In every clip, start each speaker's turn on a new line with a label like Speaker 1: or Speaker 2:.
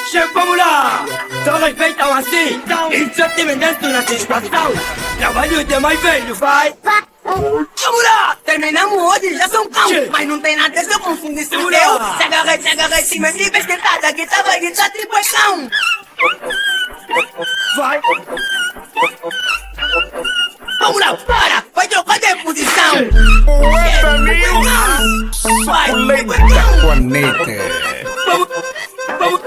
Speaker 1: Chefe, vamos lá! Só respeitam assim, isso é te na satisfação. Trabalho de mais velho, vai! Vamos lá! Terminamos hoje, já são cão. Mas não tem nada, se eu confundo isso com eu. Se agarrei, se me tive esquentada, que tava de tipo é cão. Vai! Vamos lá, para! Vai trocar de posição!
Speaker 2: Poeta meu!
Speaker 1: Vai!
Speaker 2: Suculenta planeta!
Speaker 1: Vamos!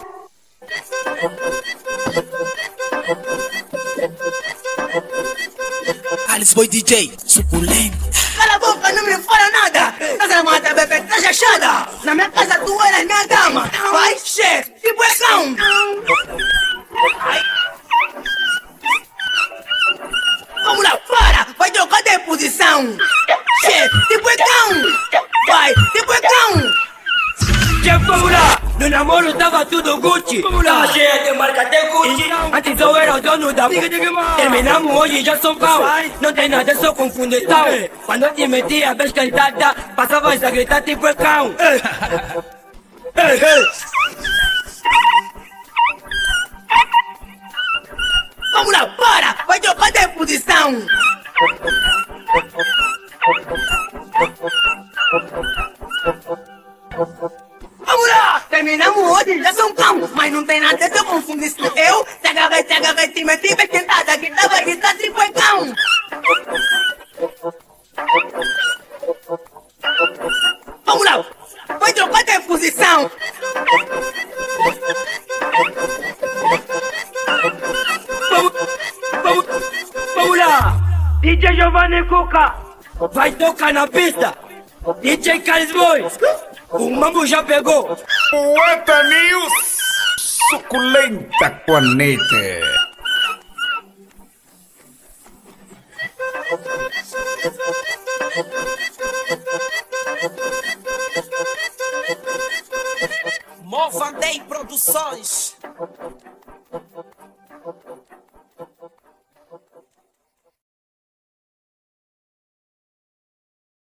Speaker 3: Alice Boy DJ, suculento.
Speaker 1: Cala a boca, não me fala nada! Estás armada, bebê, estás achada! Na minha casa tu eras minha dama! Vai, chefe! Tipo é cão! Vamos lá, para! Vai trocar de posição! Chefe, tipo é cão! Vai, tipo é cão! Chefe, vamos lá! No namoro tava tudo Gucci, tava cheia de marca até Gucci. Antes eu era o dono da terminamos hoje, já sou pau. Não tem nada, só confunde tal. Quando eu te metia a vez cantada, passava a gritar tipo é cão. Vamos lá, para! Vai trocar de posição! Vamos lá! Terminamos hoje, já são cão. Mas não tem nada, se eu confundo isso com eu. Se agarrei, te meti esquentada, que tava gritando tipo é cão. Vamos lá! Vai trocar de posição! Vamos lá! DJ Giovanni Cuca vai tocar na pista! DJ Carlos Boys, o mambo já pegou!
Speaker 2: Poeta meu! Suculenta planeta!
Speaker 3: Movandei Produções.